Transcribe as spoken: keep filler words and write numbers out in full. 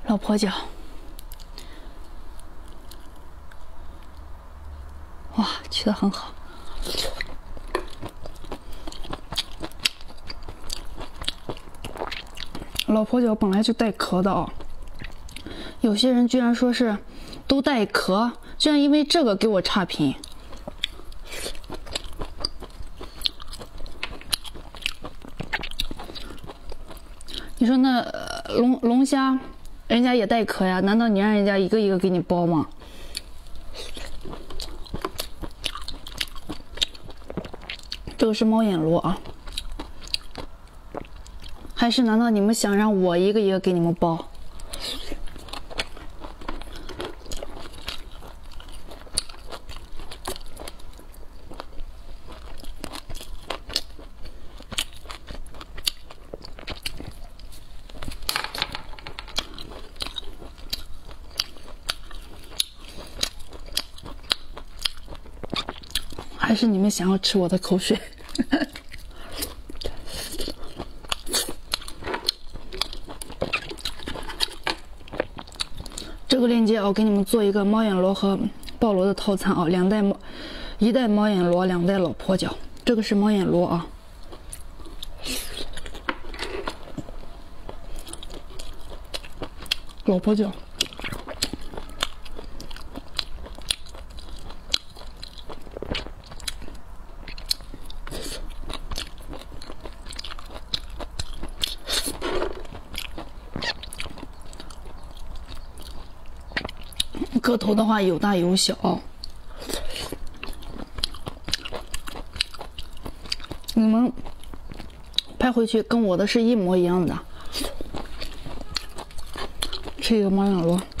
老婆脚，哇，取得很好。老婆脚本来就带壳的啊，有些人居然说是都带壳，居然因为这个给我差评。你说那龙龙虾，人家也带壳呀？难道你让人家一个一个给你剥吗？这个是猫眼螺啊，还是难道你们想让我一个一个给你们剥？还是你们想要吃我的口水？这个链接我给你们做一个猫眼螺和鲍螺的套餐啊，两袋猫，一袋猫眼螺，两袋老婆脚。这个是猫眼螺啊，老婆脚。个头的话有大有小，你们拍回去跟我的是一模一样的。吃一个猫眼螺。